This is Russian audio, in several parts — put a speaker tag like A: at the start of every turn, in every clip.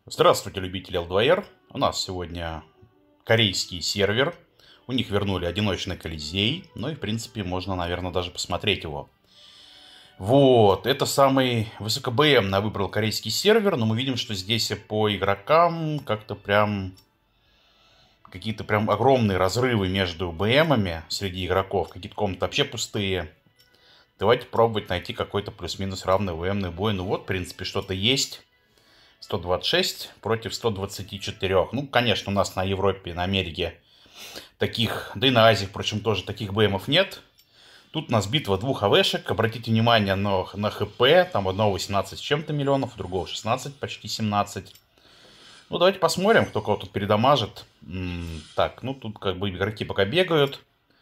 A: Здравствуйте, любители L2R. У нас сегодня корейский сервер. У них вернули одиночный Колизей. Ну и, в принципе, можно, наверное, даже посмотреть его. Вот, это самый высокобмно выбрал корейский сервер. Но мы видим, что здесь по игрокам как-то прям... Какие-то прям огромные разрывы между БМами среди игроков. Какие-то комнаты вообще пустые. Давайте пробовать найти какой-то плюс-минус равный ВМный бой. Ну вот, в принципе, что-то есть. 126 против 124. Ну, конечно, у нас на Европе, на Америке таких, да и на Азии, впрочем, тоже таких БМов нет. Тут у нас битва двух АВшек. Обратите внимание на ХП. Там одного 18 с чем-то миллионов, у другого 16, почти 17. Ну, давайте посмотрим, кто кого тут передамажит. Так, ну тут как бы игроки пока бегают.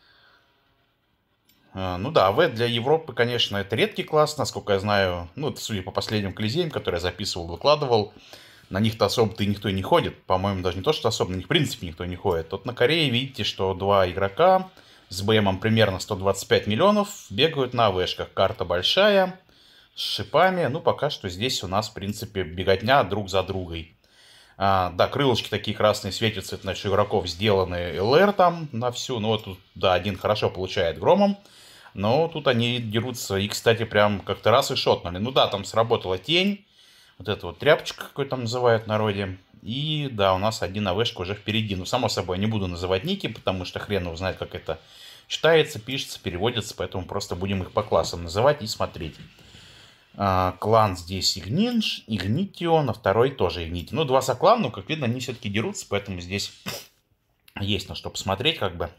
A: Ну да, АВ для Европы, конечно, это редкий класс, насколько я знаю. Ну, это судя по последним колизеям, которые я записывал, выкладывал. На них-то особо-то никто и не ходит. По-моему, даже не то, что особо, на них в принципе никто не ходит. Вот на Корее видите, что два игрока с БМом примерно 125 миллионов бегают на АВшках. Карта большая, с шипами. Ну, пока что здесь у нас, в принципе, беготня друг за другой. Да, крылышки такие красные светятся, это значит, у игроков сделаны ЛР там на всю. Ну, вот тут, да, один хорошо получает громом. Но тут они дерутся. И, кстати, прям как-то раз и шотнули. Ну да, там сработала тень. Вот эта вот тряпочка, какой там называют в народе. И да, у нас один АВшка уже впереди. Ну, само собой, не буду называть ники, потому что хрен его знает, как это читается, пишется, переводится. Поэтому просто будем их по классам называть и смотреть. Клан здесь Игнитион, а второй тоже Игнитион. Ну, два соклана, но, как видно, они все-таки дерутся, поэтому здесь есть на что посмотреть, как бы.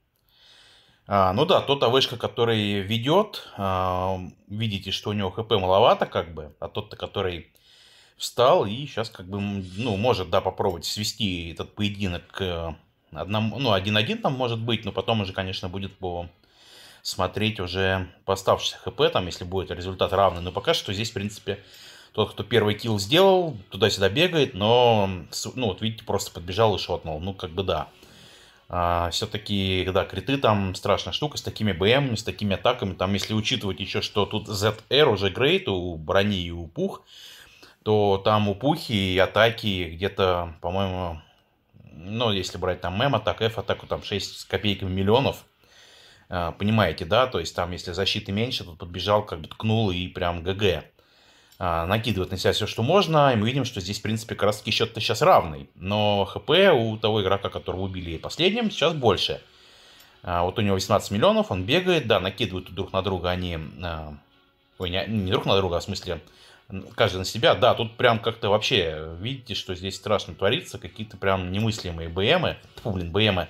A: Ну да, тот АВшка, который ведет, видите, что у него ХП маловато, как бы, а тот-то, который встал и сейчас, как бы, ну, может, да, попробовать свести этот поединок к одному, ну, 1-1 там может быть, но потом уже, конечно, будет смотреть уже по оставшейся ХП, там, если будет результат равный. Но пока что здесь, в принципе, тот, кто первый килл сделал, туда-сюда бегает, но, ну, вот видите, просто подбежал и шотнул, ну, как бы, да. Все-таки, да, криты там страшная штука с такими БМами, с такими атаками. Там, если учитывать еще, что тут ZR уже грейд у брони и у пух, то там у пухи и атаки где-то, по-моему, ну, если брать там мем атак, F атаку, там 6 с копейками миллионов. Понимаете, да? То есть там, если защиты меньше, тут подбежал, как бы ткнул и прям ГГ. Накидывает на себя все, что можно, и мы видим, что здесь, в принципе, как раз таки счет-то сейчас равный. Но ХП у того игрока, которого убили последним, сейчас больше. Вот у него 18 миллионов, он бегает, да, накидывают друг на друга они... Ой, не друг на друга, а в смысле, каждый на себя. Да, тут прям как-то вообще, видите, что здесь страшно творится, какие-то прям немыслимые БМы, БМы,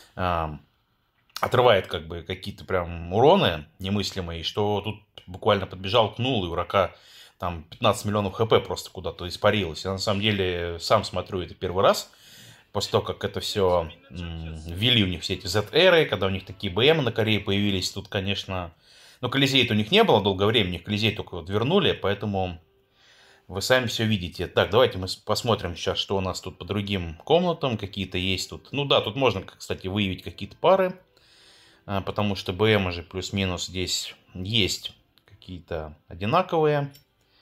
A: отрывает как бы какие-то прям уроны немыслимые, что тут буквально подбежал, кнул, и у игрока там 15 миллионов ХП просто куда-то испарилось. Я на самом деле сам смотрю это первый раз, после того, как это все ввели у них все эти ZR, когда у них такие БМ на Корее появились, тут, конечно... Ну, Колизей-то у них не было долгое время, у них Колизей только вот вернули, поэтому вы сами все видите. Так, давайте мы посмотрим сейчас, что у нас тут по другим комнатам, какие-то есть тут. Ну да, тут можно, кстати, выявить какие-то пары, потому что БМ же плюс-минус здесь есть какие-то одинаковые.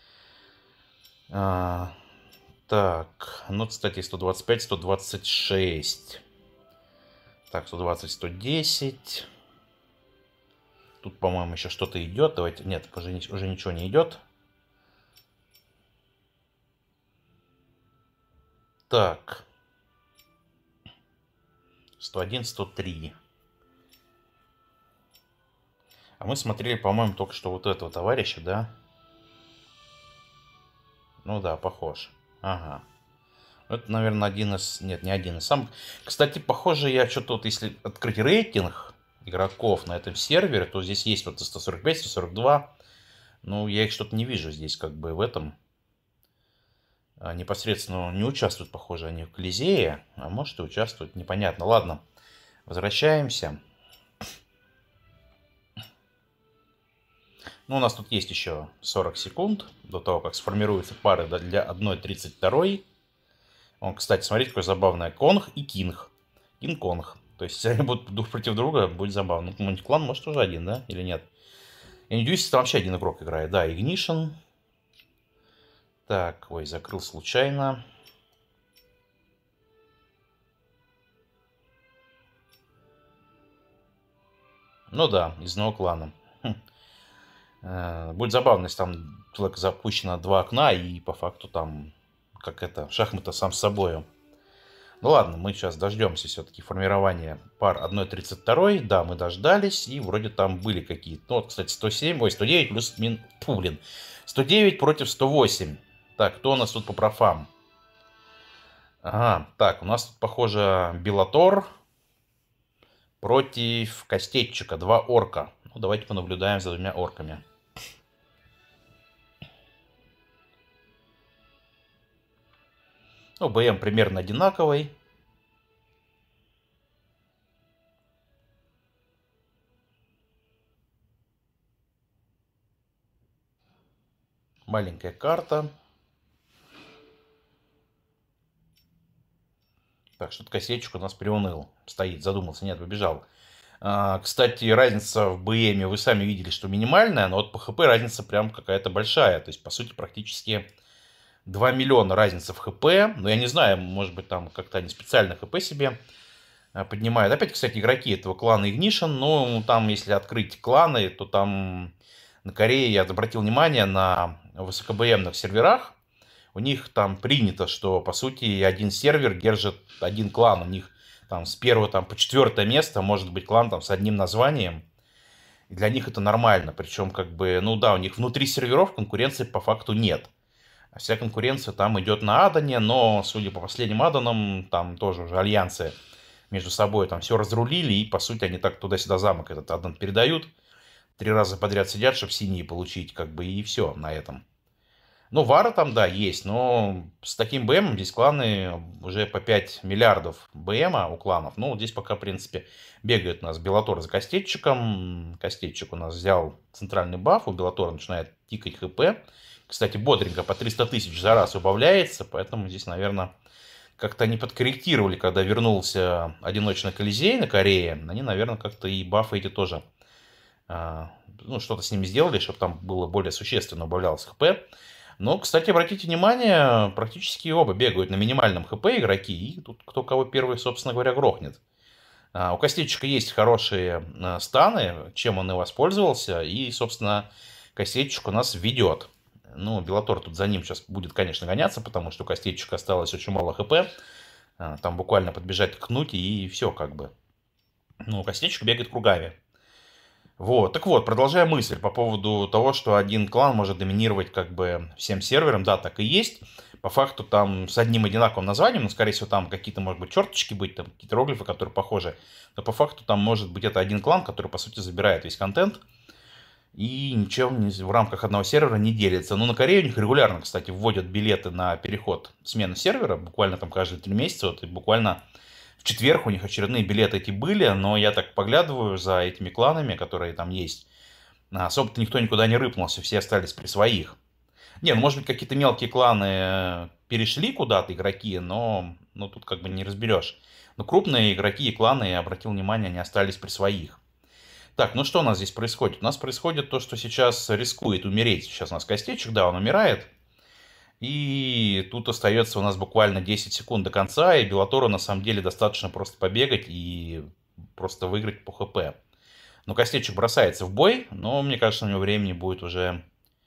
A: Так, ну, кстати, 125, 126. Так, 120, 110. Тут, по-моему, еще что-то идет. Давайте, нет, уже ничего не идет. Так. 101, 103. А мы смотрели, по-моему, только что вот этого товарища, да? Ну да, похож. Ага. Это, наверное, один из... Нет, не один из самых... Кстати, похоже, я что-то вот, если открыть рейтинг игроков на этом сервере, то здесь есть вот 145, 142. Ну, я их что-то не вижу здесь, как бы, в этом. Непосредственно не участвуют, похоже, они в Колизее. А может и участвуют, непонятно. Ладно, возвращаемся. Ну, у нас тут есть еще 40 секунд до того, как сформируются пары для 1.32. Он, кстати, смотрите, какое забавное. Конг и Кинг. Кинг-Конг. То есть, если они будут друг против друга, будет забавно. Ну, мультиклан может уже один, да? Или нет? Я не удивлюсь, если там вообще один игрок играет. Да, Ignition. Так, ой, закрыл случайно. Ну да, из одного клана. Хм. Будет забавно, если там человек запущено два окна, и по факту там, как это, шахматы сам с собой. Ну ладно, мы сейчас дождемся все-таки формирования пар 1-32. Да, мы дождались, и вроде там были какие-то. Ну вот, кстати, 107, ой, 109 плюс блин. 109 против 108. Так, кто у нас тут по профам? Ага, так, у нас тут, похоже, Беллатор против Костетчика. Два орка. Ну, давайте понаблюдаем за двумя орками. Ну, БМ примерно одинаковый. Маленькая карта. Так, что-то косячек у нас приуныл. Стоит, задумался, нет, побежал. Кстати, разница в БМе вы сами видели, что минимальная, но вот по ХП разница прям какая-то большая. То есть, по сути, практически 2 миллиона разница в ХП. Но я не знаю, может быть, там как-то они специально ХП себе поднимают. Опять, кстати, игроки этого клана Ignition, но там, если открыть кланы, то там на Корее я обратил внимание на высокобмных серверах. У них там принято, что, по сути, один сервер держит один клан. У них там с первого там, по 4 место может быть клан там с одним названием. И для них это нормально. Причем, как бы, ну да, у них внутри серверов конкуренции по факту нет. Вся конкуренция там идет на аддоне, но, судя по последним аддонам, там тоже уже альянсы между собой там все разрулили, и, по сути, они так туда-сюда замок этот аддон передают. 3 раза подряд сидят, чтобы синие получить, как бы, и все на этом. Ну, Вара там, да, есть, но с таким БМом здесь кланы уже по 5 миллиардов БМа у кланов. Ну, здесь пока, в принципе, бегает у нас Беллатор за Костетчиком. Костетчик у нас взял центральный баф, у Беллатора начинает тикать ХП. Кстати, бодренько по 300 тысяч за раз убавляется, поэтому здесь, наверное, как-то они подкорректировали, когда вернулся одиночный Колизей на Корее. Они, наверное, как-то и бафы эти тоже, ну, что-то с ними сделали, чтобы там было более существенно убавлялось ХП. Но, кстати, обратите внимание, практически оба бегают на минимальном ХП игроки, и тут кто кого первый, собственно говоря, грохнет. У Костечика есть хорошие станы, чем он и воспользовался, и, собственно, Костечик у нас ведет. Ну, Беллатор тут за ним сейчас будет, конечно, гоняться, потому что у Костечика осталось очень мало ХП. Там буквально подбежать, ткнуть, и все как бы. Ну, Костечик бегает кругами. Вот, так вот, продолжая мысль по поводу того, что один клан может доминировать как бы всем сервером, да, так и есть. По факту там с одним одинаковым названием, но, скорее всего, там какие-то, может быть, черточки быть, там какие-то иероглифы, которые похожи. Но по факту там может быть это один клан, который, по сути, забирает весь контент и ничем в рамках одного сервера не делится. Но на Корее у них регулярно, кстати, вводят билеты на переход смены сервера, буквально там каждые 3 месяца, вот, и буквально в четверг у них очередные билеты эти были, но я так поглядываю за этими кланами, которые там есть. Особо-то никто никуда не рыпнулся, все остались при своих. Не, ну может быть какие-то мелкие кланы перешли куда-то, игроки, но тут как бы не разберешь. Но крупные игроки и кланы, я обратил внимание, они остались при своих. Так, ну что у нас здесь происходит? У нас происходит то, что сейчас рискует умереть. Сейчас у нас Костечек, да, он умирает. И тут остается у нас буквально 10 секунд до конца, и Беллатору на самом деле достаточно просто побегать и просто выиграть по ХП. Но Костечек бросается в бой, но мне кажется, у него времени будет уже,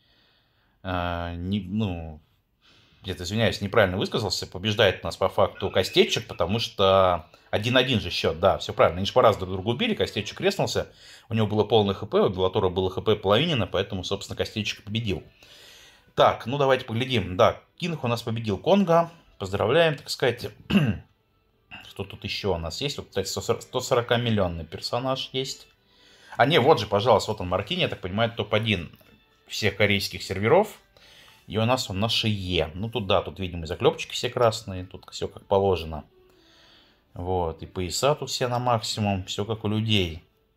A: ну, где-то, извиняюсь, неправильно высказался, побеждает нас по факту Костечек, потому что 1-1 же счет, да, все правильно. Они же по раз друг друга убили, Костечек реснулся, у него было полное ХП, у Беллатора было ХП половинено, поэтому, собственно, Костечек победил. Так, ну давайте поглядим. Да, Кинг у нас победил Конга. Поздравляем, так сказать. Что тут еще у нас есть? Вот, кстати, 140-миллионный персонаж есть. А не, вот же, пожалуйста, вот он Мартини, я так понимаю, топ-1 всех корейских серверов. И у нас он на шее. Ну тут, да, тут, видимо, заклепочки все красные. Тут все как положено. Вот, и пояса тут все на максимум. Все как у людей.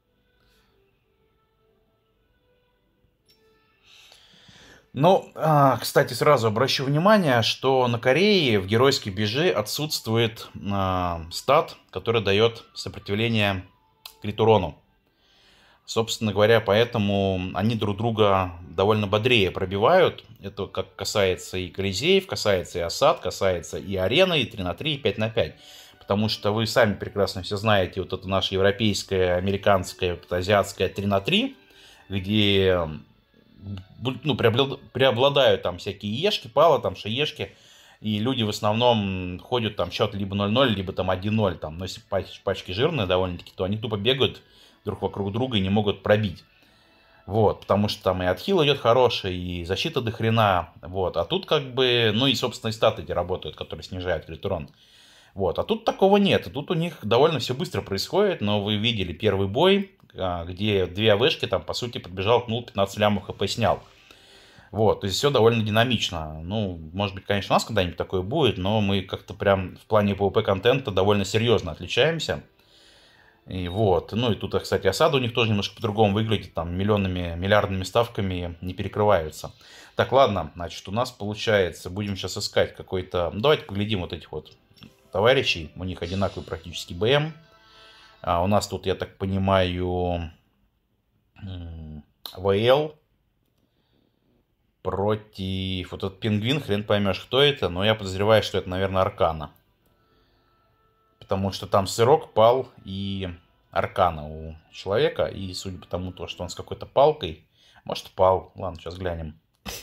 A: Ну, кстати, сразу обращу внимание, что на Корее в геройской бежи отсутствует стат, который дает сопротивление крит урону. Собственно говоря, поэтому они друг друга довольно бодрее пробивают. Это как касается и Колизеев, касается и осад, касается и арены, и 3 на 3, и 5 на 5. Потому что вы сами прекрасно все знаете, вот это наше европейское, американское, вот это азиатское 3 на 3, где ну, преобладают там всякие ешки, пала, там шаешки, и люди в основном ходят там счет либо 0-0, либо там 1-0, там, но если пачки жирные довольно-таки, то они тупо бегают друг вокруг друга и не могут пробить. Вот, потому что там и отхил идет хороший, и защита до хрена, вот, а тут как бы, ну и, собственно, и статы эти работают, которые снижают крит урон. Вот, а тут такого нет, и тут у них довольно все быстро происходит, но вы видели первый бой, где две АВшки там, по сути, подбежал, пнул, 15 лямов хп снял. Вот, то есть все довольно динамично. Ну, может быть, конечно, у нас когда-нибудь такое будет, но мы как-то прям в плане PvP-контента довольно серьезно отличаемся. И вот, ну и тут, кстати, осада у них тоже немножко по-другому выглядит, там миллионными, миллиардными ставками не перекрываются. Так, ладно, значит, у нас получается, будем сейчас искать какой-то... Ну, давайте поглядим вот этих вот товарищей, у них одинаковый практически БМ. У нас тут, я так понимаю, ВЛ против... Вот этот пингвин, хрен поймешь, кто это, но я подозреваю, что это, наверное, Аркана. Потому что там сырок, пал и аркана у человека. И судя по тому, что он с какой-то палкой, может пал. Ладно, сейчас глянем.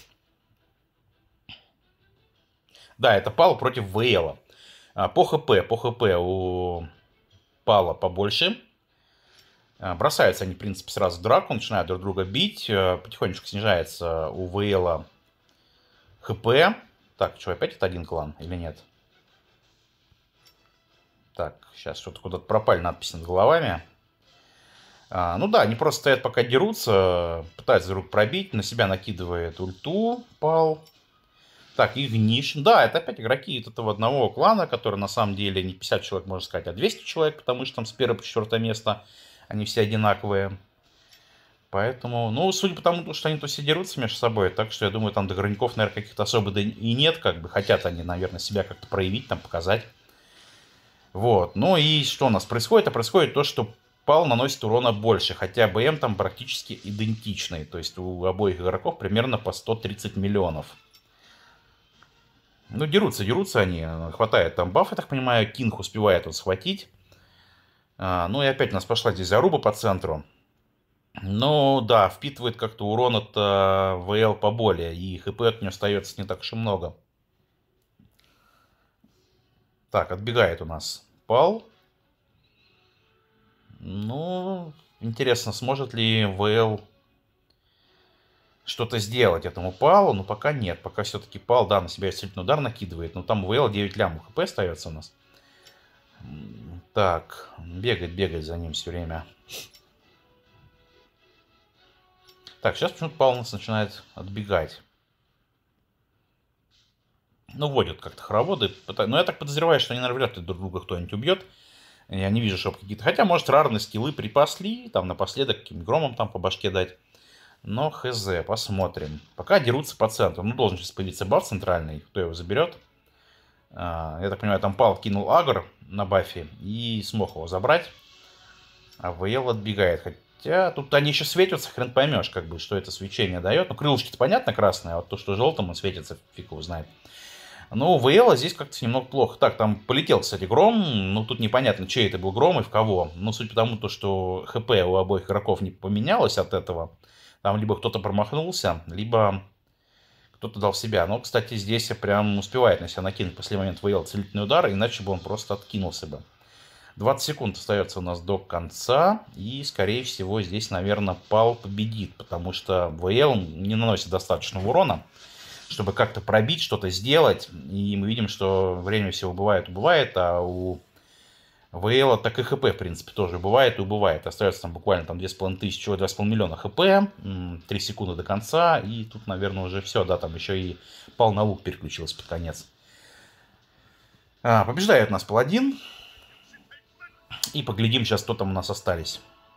A: Да, это пал против Вейла. По ХП у пала побольше. Бросаются они, в принципе, сразу в драку, начинают друг друга бить. Потихонечку снижается у Вейла ХП. Так, что, опять это один клан или нет? Так, сейчас что-то куда-то пропали надписи над головами. Ну да, они просто стоят пока дерутся, пытаются друг пробить, на себя накидывает ульту, пал. Так, Игниш. Да, это опять игроки от этого одного клана, который на самом деле не 50 человек, можно сказать, а 200 человек, потому что там с 1 по 4 место они все одинаковые. Поэтому, ну, судя по тому, что они то все дерутся между собой, так что я думаю, там до игроков, наверное, каких-то особо и нет, как бы хотят они, наверное, себя как-то проявить, там, показать. Вот, ну и что у нас происходит? А происходит то, что пал наносит урона больше, хотя БМ там практически идентичный, то есть у обоих игроков примерно по 130 миллионов. Ну, дерутся они, хватает там баф, я так понимаю, Кинг успевает он схватить. Ну и опять у нас пошла здесь заруба по центру. Ну да, впитывает как-то урон от ВЛ поболее, и ХП от нее остается не так уж и много. Так, отбегает у нас пал. Ну, интересно, сможет ли ВЛ что-то сделать этому палу? Ну, пока нет. Пока все-таки пал, да, на себя исцелительный удар накидывает. Но там ВЛ 9 лямов ХП остается у нас. Так, бегать за ним все время. Так, сейчас почему-то пал у нас начинает отбегать. Ну, вводят как-то хороводы. Но я так подозреваю, что они, наверное, вряд ли друг друга кто-нибудь убьет. Я не вижу, чтобы какие-то... Хотя, может, рарные скиллы припасли, там, напоследок каким-нибудь громом там по башке дать. Но хз, посмотрим. Пока дерутся по центру. Ну, должен сейчас появиться баф центральный. Кто его заберет? Я так понимаю, там пал кинул агр на бафе и смог его забрать. А ВЛ отбегает. Хотя тут они еще светятся, хрен поймешь, как бы, что это свечение дает. Ну, крылышки-то понятно красные, а вот то, что желтым он светится, фиг его знает. Но у ВЛ здесь как-то немного плохо. Так, там полетел, кстати, гром. Ну, тут непонятно, чей это был гром и в кого. Но суть потому, то, что ХП у обоих игроков не поменялось от этого. Там либо кто-то промахнулся, либо кто-то дал в себя. Но, кстати, здесь прям успевает на себя накинуть в последний момент ВЛ целительный удар, иначе бы он просто откинулся бы. 20 секунд остается у нас до конца. И, скорее всего, здесь, наверное, пал победит. Потому что ВЛ не наносит достаточного урона, чтобы как-то пробить, что-то сделать. И мы видим, что время все убывает, а у ВЛ так и ХП, в принципе, тоже бывает и убывает. Остается там буквально там 2500, 2,5 миллиона ХП, 3 секунды до конца, и тут, наверное, уже все, да, там еще и пал на лук переключился под конец. Побеждает нас паладин. И поглядим сейчас, кто там у нас остались.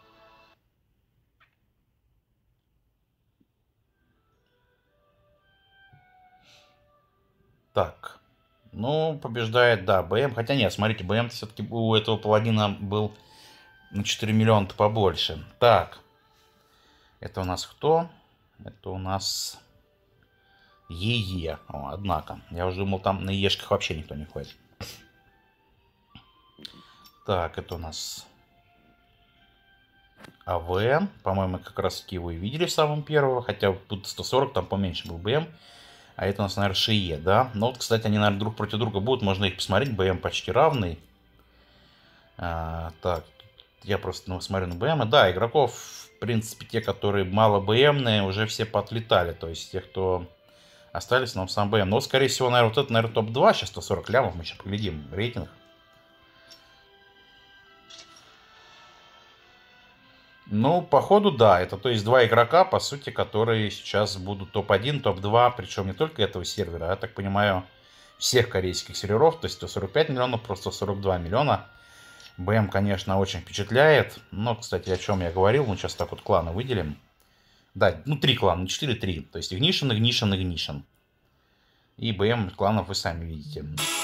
A: Так, ну, побеждает, да, БМ. Хотя нет, смотрите, БМ все-таки у этого паладина был на 4 миллиона-то побольше. Так, это у нас кто? Это у нас ЕЕ. О, однако, я уже думал, там на Ешках вообще никто не ходит. Так, это у нас АВ. По-моему, как раз таки его и видели самым первого. Хотя тут 140, там поменьше был БМ. А это у нас, наверное, ШИЕ, да? Но вот, кстати, они, наверное, друг против друга будут. Можно их посмотреть. БМ почти равный. Так, я просто смотрю на БМ. Да, игроков, в принципе, те, которые мало БМные, уже все поотлетали. То есть, те, кто остались, нам сам БМ. Но, скорее всего, наверное, вот это, наверное, топ-2. Сейчас 140 лямов. Мы сейчас поглядим рейтинг. Ну, походу, да. Это, то есть, два игрока, по сути, которые сейчас будут топ-1, топ-2. Причем не только этого сервера, а, я так понимаю, всех корейских серверов. То есть, 145 миллионов, просто 142 миллиона. БМ, конечно, очень впечатляет. Но, кстати, о чем я говорил, мы сейчас так вот кланы выделим. Да, ну 3 клана, не 4, 3. То есть Ignition, Ignition, Ignition. И БМ кланов вы сами видите.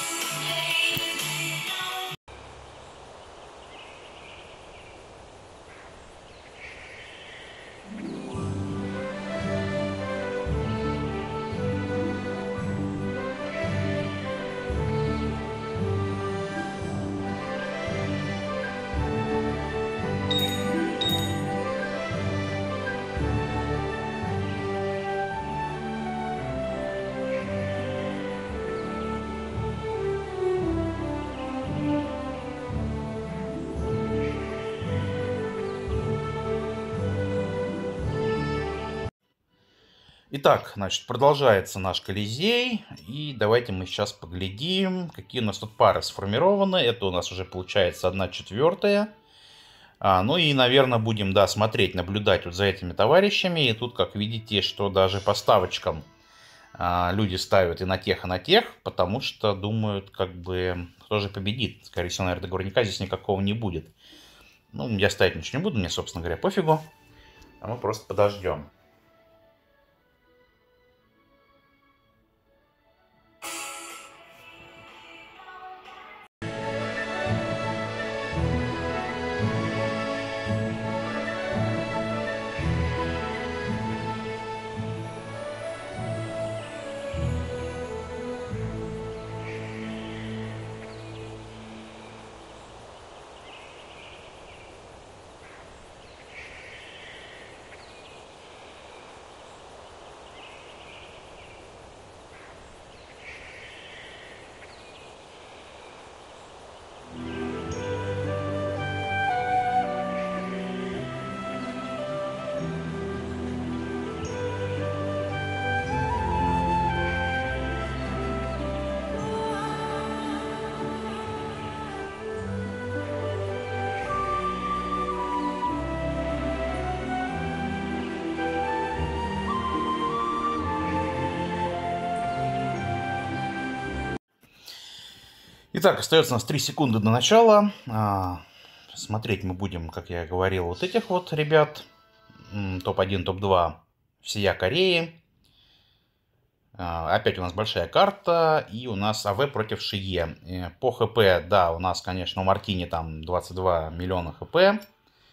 A: Итак, значит, продолжается наш Колизей. И давайте мы сейчас поглядим, какие у нас тут пары сформированы. Это у нас уже получается 1/4. Ну и, наверное, будем, да, смотреть, наблюдать вот за этими товарищами. И тут, как видите, что даже по ставочкам люди ставят и на тех, потому что думают, как бы, кто же победит. Скорее всего, наверное, договорника здесь никакого не будет. Ну, я ставить ничего не буду, мне, собственно говоря, пофигу. А мы просто подождем. Итак, остается у нас 3 секунды до начала. Смотреть мы будем, как я говорил, вот этих вот ребят. Топ-1, топ-2 всея Кореи. Опять у нас большая карта. И у нас АВ против ШИЕ. По ХП, да, у нас, конечно, у Мартини там 22 миллиона ХП.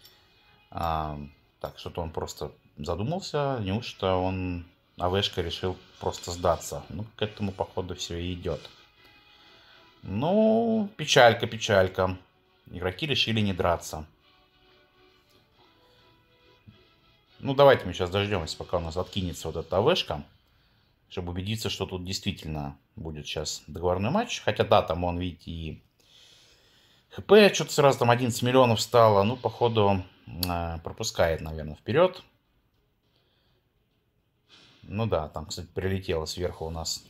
A: Так, что-то он просто задумался. Неужто он АВшка решил просто сдаться? Ну, к этому, походу, все и идет. Ну, печалька, печалька. Игроки решили не драться. Ну, давайте мы сейчас дождемся, пока у нас откинется вот эта АВшка. Чтобы убедиться, что тут действительно будет сейчас договорной матч. Хотя, да, там он, видите, и ХП что-то сразу там 11 миллионов стало. Ну, походу, пропускает, наверное, вперед. Ну да, там, кстати, прилетело сверху у нас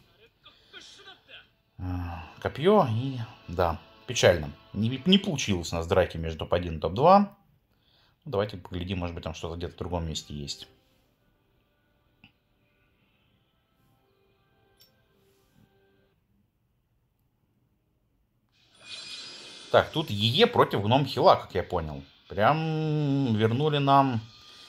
A: копье. И да, печально. Не получилось у нас драки между топ-1 и топ-2. Давайте поглядим, может быть, там что-то где-то в другом месте есть. Так, тут ЕЕ против Гном Хила, как я понял. Прям вернули нам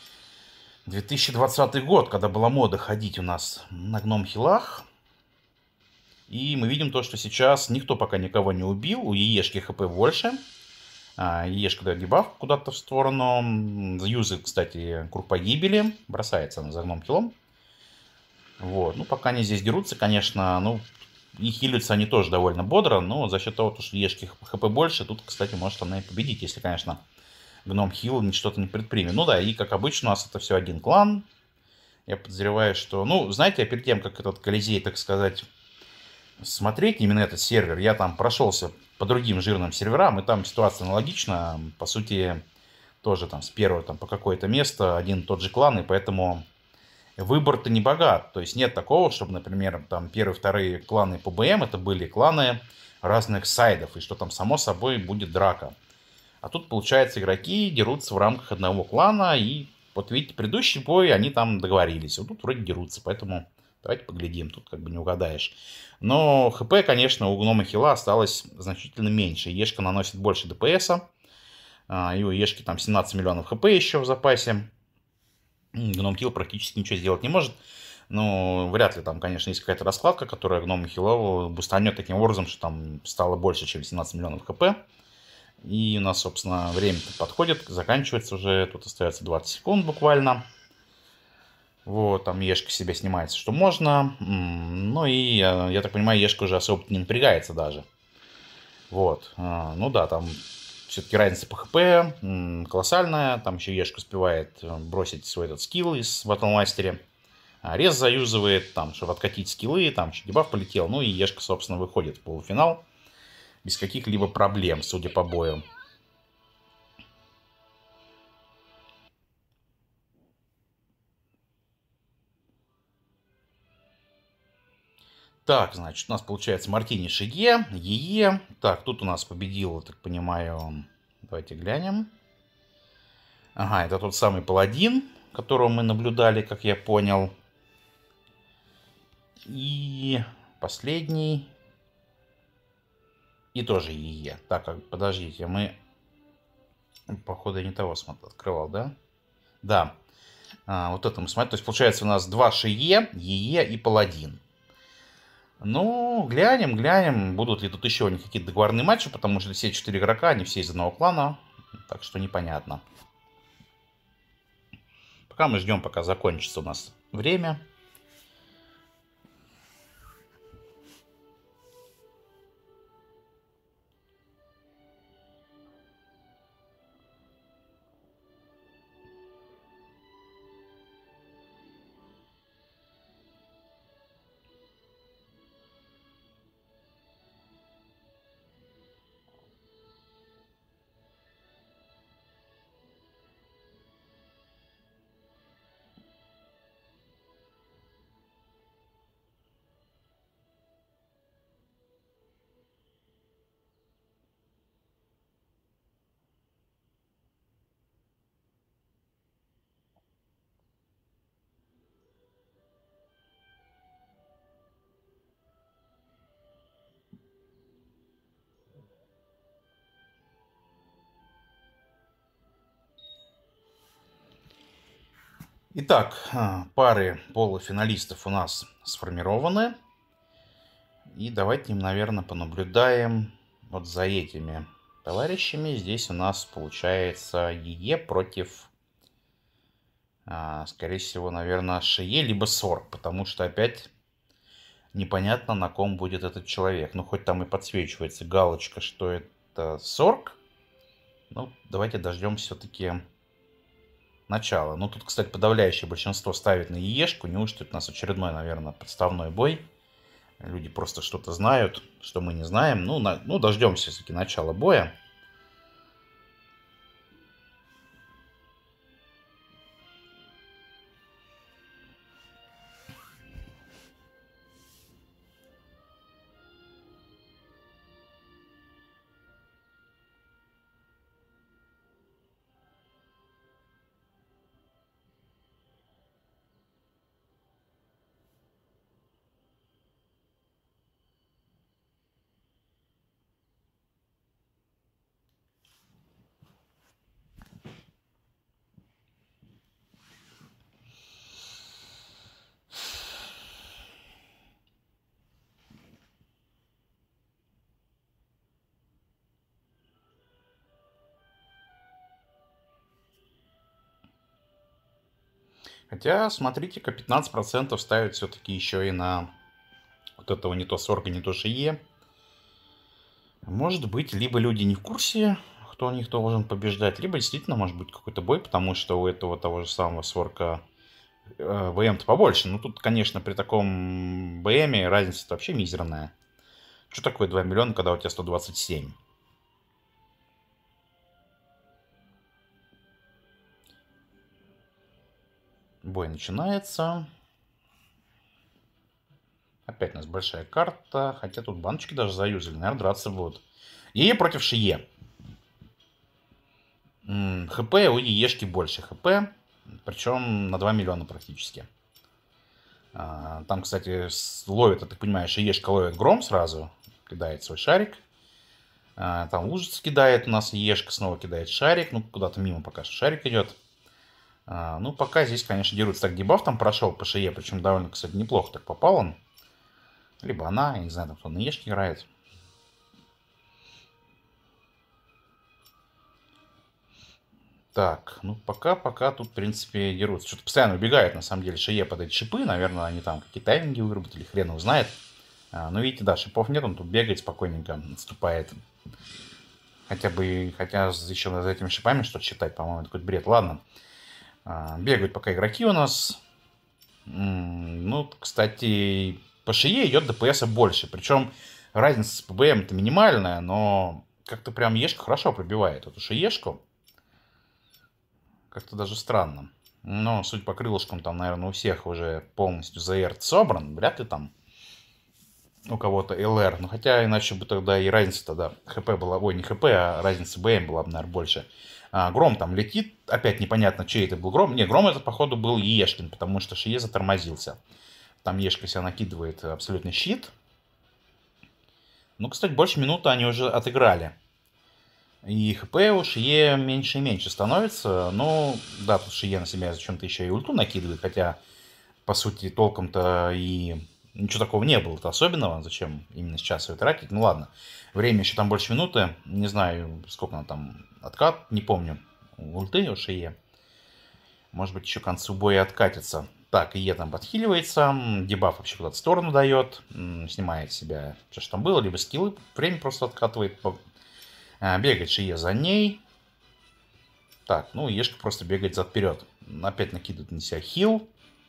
A: 2020 год, когда была мода ходить у нас на Гном Хилах. И мы видим то, что сейчас никто пока никого не убил. У ЕЕшки ХП больше. ЕЕшка дает дебаф куда-то в сторону. Юзает, кстати, круг погибели. Бросается она за Гном Хилом. Вот. Ну, пока они здесь дерутся, конечно, ну, И хилятся они тоже довольно бодро, но за счет того, что ешки хп больше, тут, кстати, может она и победить, если, конечно, гном хил что-то не предпримет. Ну да, и как обычно у нас это все один клан. Я подозреваю, что... Ну, знаете, перед тем, как этот Колизей, так сказать, смотреть, именно этот сервер, я там прошелся по другим жирным серверам, и там ситуация аналогична. По сути, тоже там с первого там, по какое-то место один и тот же клан, и поэтому выбор-то не богат. То есть нет такого, чтобы, например, там первые, вторые кланы по БМ это были кланы разных сайдов, и что там само собой будет драка. А тут, получается, игроки дерутся в рамках одного клана, и вот видите, предыдущий бой, они там договорились. Вот тут вроде дерутся, поэтому давайте поглядим, тут как бы не угадаешь. Но хп, конечно, у гнома хила осталось значительно меньше. Ешка наносит больше ДПСа, и у Ешки там 17 миллионов хп еще в запасе. Гном хил практически ничего сделать не может. Ну, вряд ли там, конечно, есть какая-то раскладка, которая гному хилову бустанет таким образом, что там стало больше, чем 17 миллионов хп. И у нас, собственно, время-то подходит, заканчивается уже. Тут остается 20 секунд буквально. Вот, там Ешка себе снимается, что можно. Ну и, я так понимаю, Ешка уже особо не напрягается даже. Вот, ну да, там все-таки разница по хп колоссальная. Там еще Ешка успевает бросить свой этот скилл из Батлмастере. Рез заюзывает, там, чтобы откатить скиллы, там еще дебаф полетел. Ну и Ешка, собственно, выходит в полуфинал без каких-либо проблем, судя по бою. Так, значит, у нас получается Мартини Шиге, ЕЕ. Так, тут у нас победил, так понимаю, давайте глянем. Ага, это тот самый паладин, которого мы наблюдали, как я понял. И последний. И тоже ЕЕ. Так, подождите, мы... Походу, я не того открывал, да? Да. Вот это мы смотрим. То есть, получается, у нас два Шие, ЕЕ и паладин. Ну, глянем, будут ли тут еще у них какие-то договорные матчи, потому что все 4 игрока, они все из одного клана, так что непонятно. Пока мы ждем, пока закончится у нас время. Итак, пары полуфиналистов у нас сформированы. И давайте, наверное, понаблюдаем вот за этими товарищами. Здесь у нас получается ЕЕ против, скорее всего, наверное, Шие, либо Сорг. Потому что опять непонятно, на ком будет этот человек. Ну, хоть там и подсвечивается галочка, что это Сорг. Ну, давайте дождемся все-таки начала. Ну, тут, кстати, подавляющее большинство ставит на ЕЕшку. Неужто это у нас очередной, наверное, подставной бой? Люди просто что-то знают, что мы не знаем. Ну дождемся все-таки начала боя. Хотя, смотрите-ка, 15% ставят все-таки еще и на вот вот этого не то Сорга, не то Шие. Может быть, либо люди не в курсе, кто у них должен побеждать, либо действительно может быть какой-то бой, потому что у этого того же самого Сорга БМ-то побольше. Ну, тут, конечно, при таком БМе разница вообще мизерная. Что такое 2 миллиона, когда у тебя 127? Бой начинается. Опять у нас большая карта. Хотя тут баночки даже заюзали. Наверное, драться будут. Ее против Шие. ХП у Еешки больше ХП. Причем на 2 миллиона практически. Там, кстати, ловит, ты понимаешь, Еешка ловит гром сразу. Кидает свой шарик. Там лужица кидает у нас. Еешка снова кидает шарик. Ну, куда-то мимо пока что шарик идет. Ну, пока здесь, конечно, дерутся. Так, дебаф там прошел по Шие. Причем довольно, кстати, неплохо так попал он. Либо она, я не знаю, там кто на Еешке играет. Так, ну пока тут, в принципе, дерутся. Что-то постоянно убегает, на самом деле, Шие под эти шипы. Наверное, они там какие-то тайминги выработали, хрен его знает. Ну, видите, да, шипов нет, он тут бегает спокойненько, отступает. Хотя еще за этими шипами что-то считать, по-моему, это какой-то бред. Ладно. Бегают пока игроки у нас. Ну, кстати, по Шие идет ДПС больше. Причем разница с ПБМ-то минимальная, но как-то прям Ешка хорошо пробивает эту Шиешку. Как-то даже странно. Но, судя по крылышкам, там, наверное, у всех уже полностью ЗР собран. Вряд ли там у кого-то ЛР. Ну, хотя, иначе бы тогда и разница тогда ХП была... Ой, не ХП, а разница БМ была бы, наверное, больше. Гром там летит. Опять непонятно, чей это был Гром. Не, Гром это, походу, был Ешкин, потому что Шие затормозился. Там Ешка себя накидывает абсолютный щит. Ну, кстати, больше минуты они уже отыграли. И ХП у Шие меньше и меньше становится. Ну, да, тут Шие на себя зачем-то еще и ульту накидывает. Хотя, по сути, толком-то и ничего такого не было-то особенного. Зачем именно сейчас ее тратить? Ну, ладно. Время еще там больше минуты. Не знаю, сколько она там откат. Не помню. Ульты у Шие. Может быть, еще к концу боя откатится. Так, Ие там подхиливается. Дебаф вообще куда-то в сторону дает. Снимает себя, что там было. Либо скиллы. Время просто откатывает. Бегает Шие за ней. Так, ну, Ешка просто бегает зад-вперед. Опять накидывает на себя хил.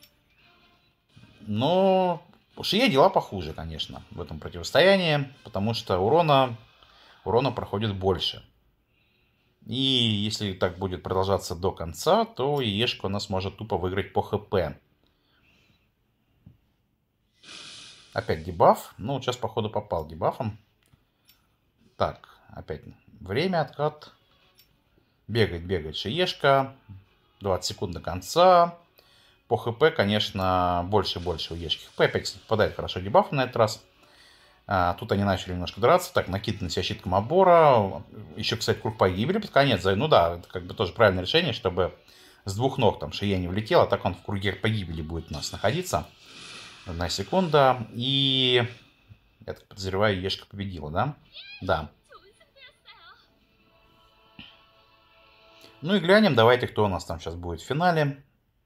A: Но у Шие дела похуже, конечно, в этом противостоянии. Потому что урона проходит больше. И если так будет продолжаться до конца, то Ешка у нас может тупо выиграть по ХП. Опять дебаф. Ну, сейчас, походу, попал дебафом. Так, опять время, откат. Бегает Шиешка. 20 секунд до конца. По ХП, конечно, больше и больше у Ешки ХП. Опять попадает хорошо дебаф на этот раз. Тут они начали немножко драться. Так, накидывает на себя щит Комобора. Еще, кстати, круг погибели под конец. Ну да, это как бы тоже правильное решение, чтобы с двух ног там Шие не влетел. А так он в круге погибели будет у нас находиться. 1 секунда. И, я так подозреваю, Ешка победила, да? Да. Ну и глянем, давайте, кто у нас там сейчас будет в финале.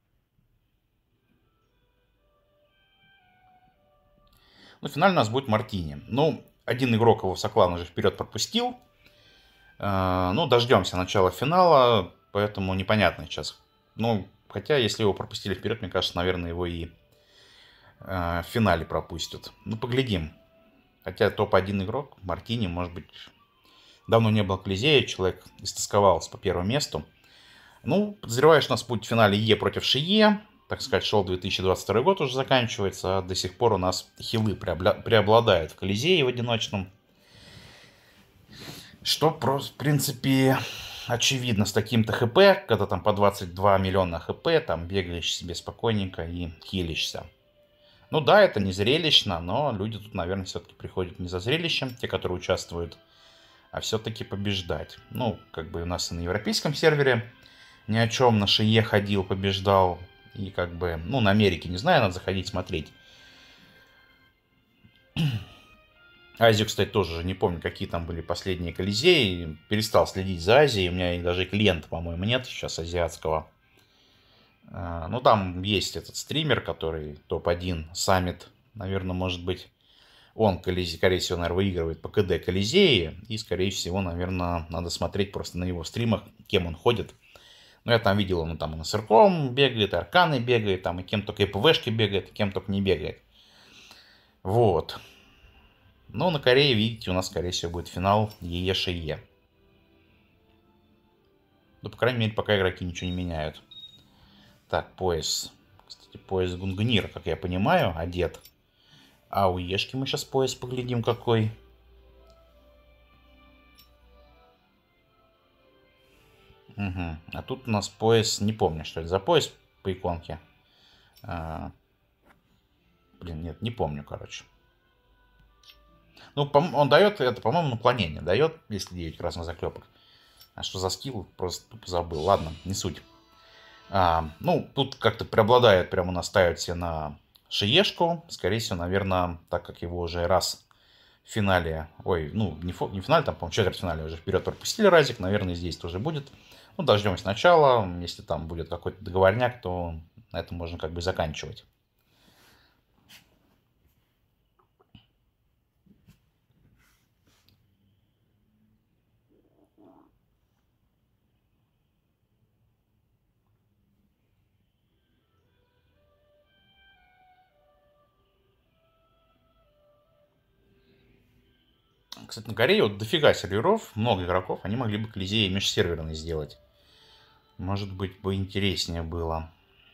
A: Ну, в финале у нас будет Мартини. Ну, один игрок его в соклан уже вперед пропустил. Ну, дождемся начала финала, поэтому непонятно сейчас. Ну, хотя, если его пропустили вперед, мне кажется, наверное, его и в финале пропустят. Ну, поглядим. Хотя топ-1 игрок, Мартини, может быть, давно не было Колизея, человек истосковался по первому месту. Ну, подозреваю, что у нас будет в финале Е против Шие. Так сказать, шел 2022 год, уже заканчивается, а до сих пор у нас хилы преобладают в Колизее в одиночном. Что, в принципе, очевидно с таким-то ХП, когда там по 22 миллиона ХП, там бегаешь себе спокойненько и хилишься. Ну да, это не зрелищно, но люди тут, наверное, все-таки приходят не за зрелищем, те, которые участвуют, а все-таки побеждать. Ну, как бы у нас и на европейском сервере ни о чем на Шие ходил, побеждал. И как бы, ну, на Америке, не знаю, надо заходить смотреть. Азию, кстати, тоже не помню, какие там были последние Колизеи. Перестал следить за Азией. У меня даже клиента, по-моему, нет сейчас азиатского. Ну, там есть этот стример, который топ-1, Саммит, наверное, может быть. Он, скорее всего, наверное, выигрывает по КД Колизеи. И, скорее всего, наверное, надо смотреть просто на его стримах, кем он ходит. Ну, я там видел, он там и на Сырком бегает, и Арканы бегает, там и кем только и ПВшки бегает, и кем только не бегает. Вот. Но на Корее, видите, у нас, скорее всего, будет финал ЕЕ-ШИЕ. Ну, по крайней мере, пока игроки ничего не меняют. Так, пояс. Кстати, пояс Гунгнира, как я понимаю, одет. А у Ешки мы сейчас пояс поглядим какой. Угу. А тут у нас пояс, не помню, что это за пояс по иконке. Блин, нет, не помню, короче. Ну, он дает, это, по-моему, наклонение дает, если 9 красных заклепок. А что за скилл, просто тупо забыл. Ладно, не суть. Ну, тут как-то преобладает, прямо наставить все на Шиешку. Скорее всего, наверное, так как его уже раз в финале, ой, ну, не в финале, там, по-моему, четвертьфинале уже вперед пропустили разик, наверное, здесь тоже будет. Ну, дождемся начала. Если там будет какой-то договорняк, то на этом можно как бы заканчивать. Кстати, на Корее вот дофига серверов, много игроков, они могли бы Колизей межсерверный сделать. Может быть, бы интереснее было.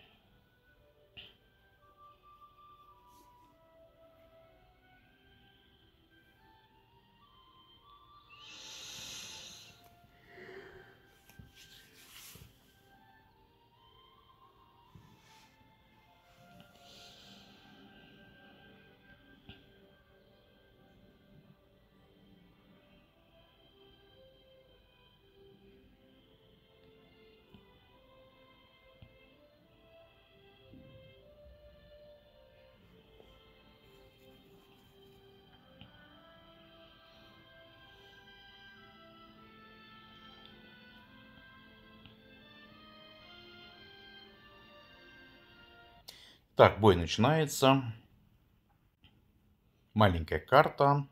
A: Так, бой начинается. Маленькая карта.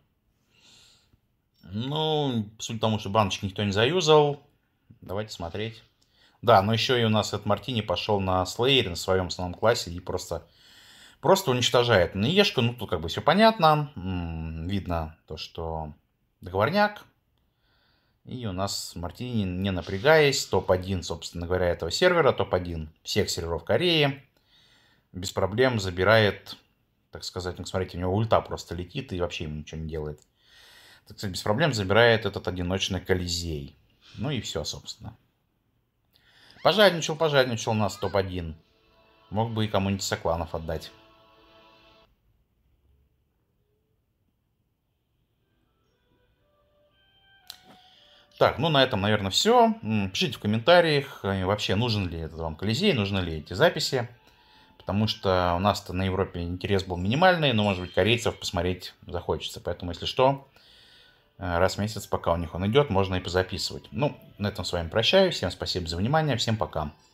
A: Ну, судя по тому, что баночки никто не заюзал, давайте смотреть. Да, но еще и у нас этот Мартини пошел на Слейере на своем основном классе и просто уничтожает Ниешку. Ну, тут как бы все понятно. Видно то, что договорняк. И у нас Мартини, не напрягаясь, топ-1, собственно говоря, этого сервера, топ-1 всех серверов Кореи, без проблем забирает, так сказать, ну, смотрите, у него ульта просто летит и вообще ему ничего не делает. Так сказать, без проблем забирает этот одиночный Колизей. Ну и все, собственно. Пожадничал у нас топ-1. Мог бы и кому-нибудь из сокланов отдать. Так, ну на этом, наверное, все. Пишите в комментариях, вообще нужен ли этот вам Колизей, нужны ли эти записи. Потому что у нас-то на Европе интерес был минимальный, но, может быть, корейцев посмотреть захочется. Поэтому, если что, раз в месяц, пока у них он идет, можно и позаписывать. Ну, на этом с вами прощаюсь. Всем спасибо за внимание. Всем пока.